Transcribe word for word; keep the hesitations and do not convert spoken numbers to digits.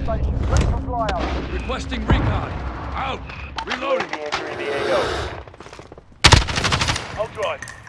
station. Ready for flyover. Requesting recon. Out. Reloading. Entering the A O. I'll drive.